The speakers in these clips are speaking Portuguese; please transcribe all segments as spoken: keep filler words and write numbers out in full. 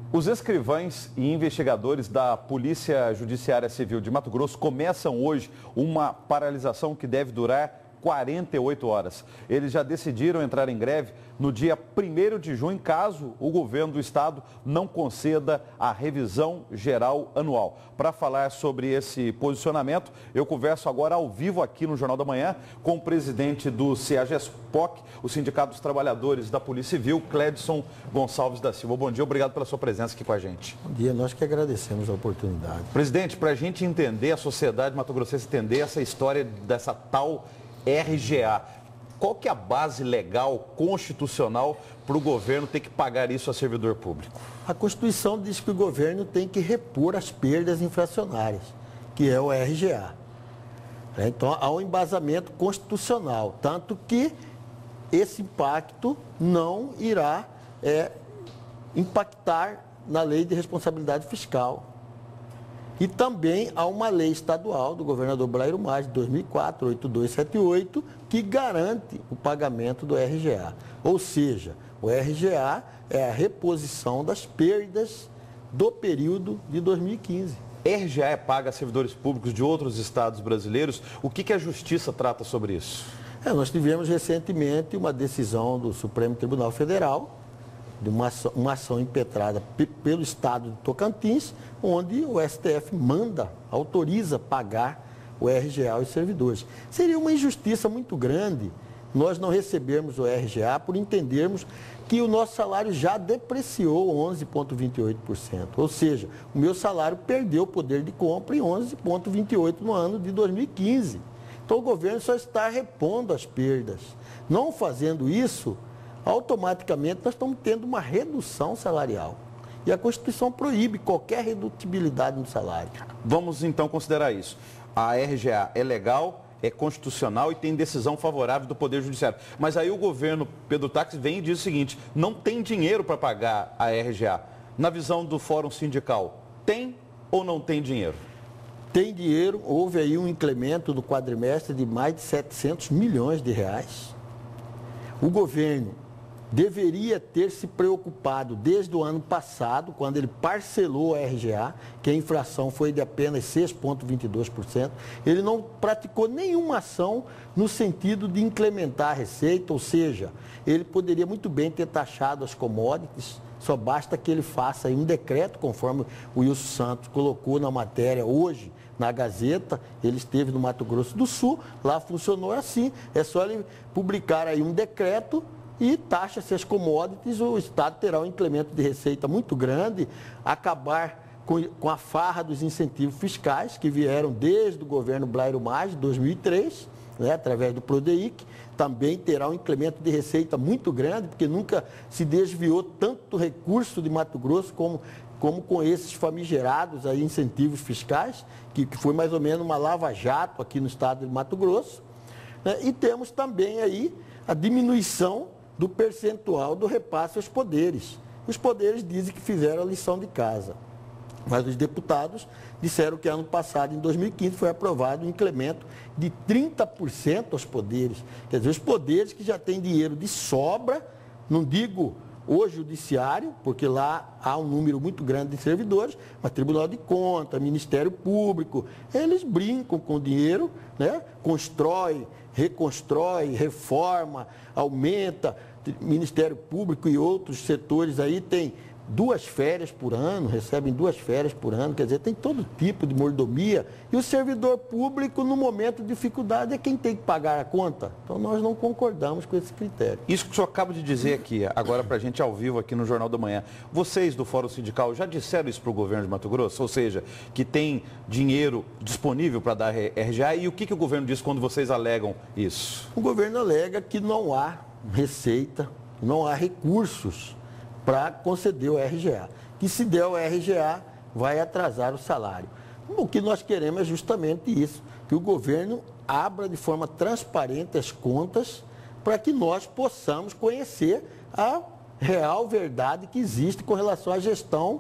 Os escrivães e investigadores da Polícia Judiciária Civil de Mato Grosso começam hoje uma paralisação que deve durar quarenta e oito horas. Eles já decidiram entrar em greve no dia primeiro de junho, caso o governo do estado não conceda a revisão geral anual. Para falar sobre esse posicionamento, eu converso agora ao vivo aqui no Jornal da Manhã com o presidente do CEAGESPOC, o Sindicato dos Trabalhadores da Polícia Civil, Cledson Gonçalves da Silva. Bom dia, obrigado pela sua presença aqui com a gente. Bom dia, nós que agradecemos a oportunidade. Presidente, para a gente entender, a sociedade mato-grossense entender essa história dessa tal R G A, qual que é a base legal, constitucional, para o governo ter que pagar isso a servidor público? A Constituição diz que o governo tem que repor as perdas inflacionárias, que é o R G A. Então, há um embasamento constitucional, tanto que esse impacto não irá é, impactar na lei de responsabilidade fiscal. E também há uma lei estadual do governador Blairo Maggi, de dois mil e quatro, oito dois sete oito, que garante o pagamento do R G A. Ou seja, o R G A é a reposição das perdas do período de dois mil e quinze. R G A é paga a servidores públicos de outros estados brasileiros. O que, que a Justiça trata sobre isso? É, nós tivemos recentemente uma decisão do Supremo Tribunal Federal, de uma ação, uma ação impetrada pelo estado de Tocantins, onde o S T F manda, autoriza pagar o R G A aos servidores. Seria uma injustiça muito grande nós não recebermos o R G A por entendermos que o nosso salário já depreciou onze vírgula vinte e oito por cento. Ou seja, o meu salário perdeu o poder de compra em onze vírgula vinte e oito por cento no ano de dois mil e quinze. Então o governo só está repondo as perdas. Não fazendo isso, automaticamente nós estamos tendo uma redução salarial. E a Constituição proíbe qualquer redutibilidade no salário. Vamos então considerar isso. A R G A é legal, é constitucional e tem decisão favorável do Poder Judiciário. Mas aí o governo Pedro Táxi vem e diz o seguinte: não tem dinheiro para pagar a R G A. Na visão do Fórum Sindical, tem ou não tem dinheiro? Tem dinheiro, houve aí um incremento no quadrimestre de mais de setecentos milhões de reais. O governo deveria ter se preocupado desde o ano passado, quando ele parcelou a R G A, que a inflação foi de apenas seis vírgula vinte e dois por cento. Ele não praticou nenhuma ação no sentido de incrementar a receita, ou seja, ele poderia muito bem ter taxado as commodities, só basta que ele faça aí um decreto, conforme o Wilson Santos colocou na matéria hoje, na Gazeta. Ele esteve no Mato Grosso do Sul, lá funcionou assim, é só ele publicar aí um decreto e taxa-se as commodities, o Estado terá um incremento de receita muito grande, acabar com, com a farra dos incentivos fiscais, que vieram desde o governo Blairo Maggi, de dois mil e três, né, através do Prodeic, também terá um incremento de receita muito grande, porque nunca se desviou tanto recurso de Mato Grosso como, como com esses famigerados aí, incentivos fiscais, que, que foi mais ou menos uma lava-jato aqui no estado de Mato Grosso. Né, e temos também aí a diminuição do percentual do repasse aos poderes. Os poderes dizem que fizeram a lição de casa, mas os deputados disseram que ano passado, em dois mil e quinze, foi aprovado um incremento de trinta por cento aos poderes. Quer dizer, os poderes que já têm dinheiro de sobra, não digo o judiciário, porque lá há um número muito grande de servidores, mas Tribunal de Contas, Ministério Público, eles brincam com o dinheiro, né? Constrói, reconstrói, reforma, aumenta. Ministério Público e outros setores aí têm duas férias por ano, recebem duas férias por ano, quer dizer, tem todo tipo de mordomia. E o servidor público, no momento de dificuldade, é quem tem que pagar a conta. Então, nós não concordamos com esse critério. Isso que o senhor acaba de dizer aqui, agora para a gente ao vivo aqui no Jornal da Manhã. Vocês do Fórum Sindical já disseram isso para o governo de Mato Grosso? Ou seja, que tem dinheiro disponível para dar R G A? E o que, que o governo diz quando vocês alegam isso? O governo alega que não há receita, não há recursos para conceder o R G A. Que se der o R G A, vai atrasar o salário. O que nós queremos é justamente isso, que o governo abra de forma transparente as contas para que nós possamos conhecer a real verdade que existe com relação à gestão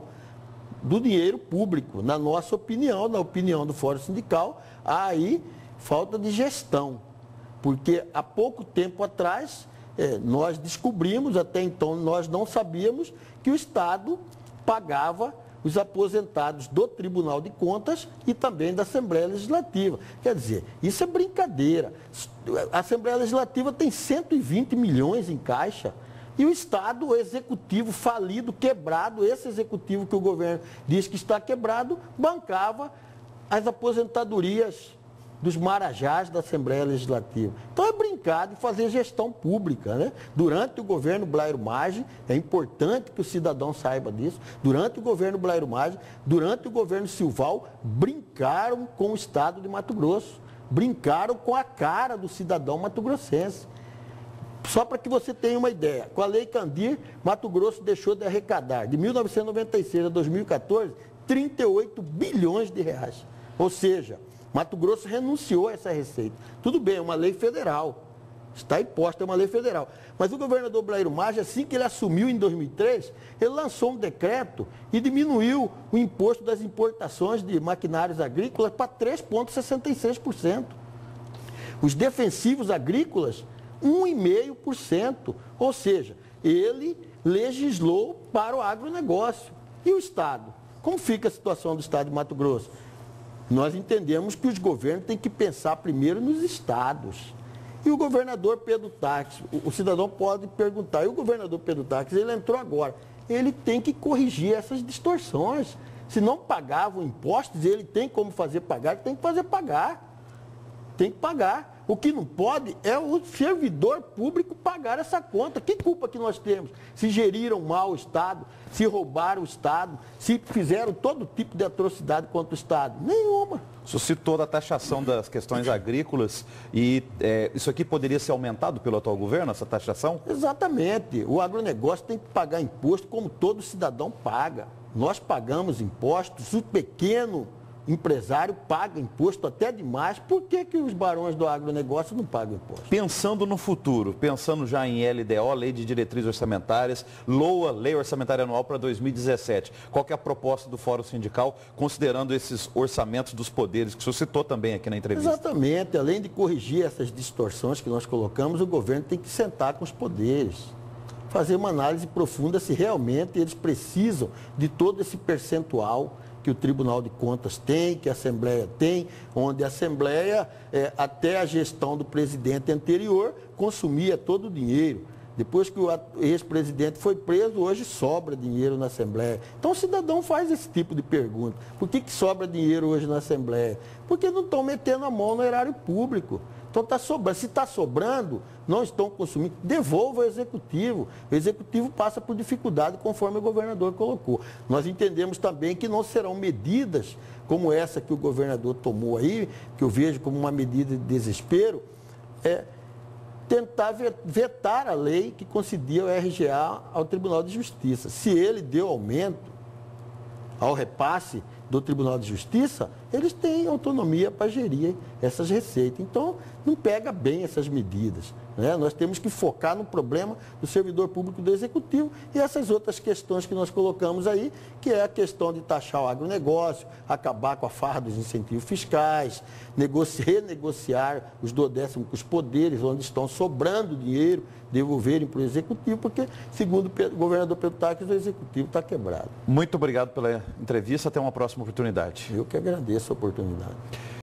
do dinheiro público. Na nossa opinião, na opinião do Fórum Sindical, há aí falta de gestão, porque há pouco tempo atrás, É, nós descobrimos, até então nós não sabíamos, que o Estado pagava os aposentados do Tribunal de Contas e também da Assembleia Legislativa. Quer dizer, isso é brincadeira. A Assembleia Legislativa tem cento e vinte milhões em caixa e o Estado, o executivo falido, quebrado, esse executivo que o governo diz que está quebrado, bancava as aposentadorias dos marajás da Assembleia Legislativa. Então é brincar de fazer gestão pública, né? Durante o governo Blairo Maggi, é importante que o cidadão saiba disso, durante o governo Blairo Maggi, durante o governo Silval, brincaram com o Estado de Mato Grosso, brincaram com a cara do cidadão mato-grossense. Só para que você tenha uma ideia, com a Lei Candir, Mato Grosso deixou de arrecadar, de mil novecentos e noventa e seis a dois mil e quatorze, trinta e oito bilhões de reais. Ou seja, Mato Grosso renunciou a essa receita. Tudo bem, é uma lei federal. Está imposta, é uma lei federal. Mas o governador Blairo Maggi, assim que ele assumiu em dois mil e três, ele lançou um decreto e diminuiu o imposto das importações de maquinários agrícolas para três vírgula sessenta e seis por cento. Os defensivos agrícolas, um vírgula cinco por cento. Ou seja, ele legislou para o agronegócio. E o Estado? Como fica a situação do Estado de Mato Grosso? Nós entendemos que os governos têm que pensar primeiro nos estados. E o governador Pedro Táxi, o, o cidadão pode perguntar, e o governador Pedro Táxi, ele entrou agora, ele tem que corrigir essas distorções. Se não pagavam impostos, ele tem como fazer pagar, ele tem que fazer pagar. Tem que pagar. O que não pode é o servidor público pagar essa conta. Que culpa que nós temos? Se geriram mal o Estado, se roubaram o Estado, se fizeram todo tipo de atrocidade contra o Estado? Nenhuma. O senhor citou da taxação das questões agrícolas e é, isso aqui poderia ser aumentado pelo atual governo, essa taxação? Exatamente. O agronegócio tem que pagar imposto como todo cidadão paga. Nós pagamos impostos, o pequeno empresário paga imposto até demais. Por que que os barões do agronegócio não pagam imposto? Pensando no futuro, pensando já em L D O, Lei de Diretrizes Orçamentárias, L O A, Lei Orçamentária Anual para dois mil e dezessete. Qual que é a proposta do Fórum Sindical, considerando esses orçamentos dos poderes, que o senhor citou também aqui na entrevista? Exatamente. Além de corrigir essas distorções que nós colocamos, o governo tem que sentar com os poderes, fazer uma análise profunda se realmente eles precisam de todo esse percentual que o Tribunal de Contas tem, que a Assembleia tem, onde a Assembleia, é, até a gestão do presidente anterior, consumia todo o dinheiro. Depois que o ex-presidente foi preso, hoje sobra dinheiro na Assembleia. Então o cidadão faz esse tipo de pergunta. Por que que sobra dinheiro hoje na Assembleia? Porque não estão metendo a mão no erário público. Então está sobrando. Se está sobrando, não estão consumindo, devolva ao Executivo. O Executivo passa por dificuldade, conforme o governador colocou. Nós entendemos também que não serão medidas como essa que o governador tomou aí, que eu vejo como uma medida de desespero, é tentar vetar a lei que concedia o R G A ao Tribunal de Justiça. Se ele deu aumento ao repasse do Tribunal de Justiça, eles têm autonomia para gerir essas receitas. Então, não pega bem essas medidas, né? Nós temos que focar no problema do servidor público do Executivo e essas outras questões que nós colocamos aí, que é a questão de taxar o agronegócio, acabar com a farra dos incentivos fiscais, negociar, renegociar os duodécimos com os poderes, onde estão sobrando dinheiro, devolverem para o Executivo, porque, segundo o governador Pedro Táxi, o Executivo está quebrado. Muito obrigado pela entrevista, até uma próxima oportunidade. Eu que agradeço a oportunidade.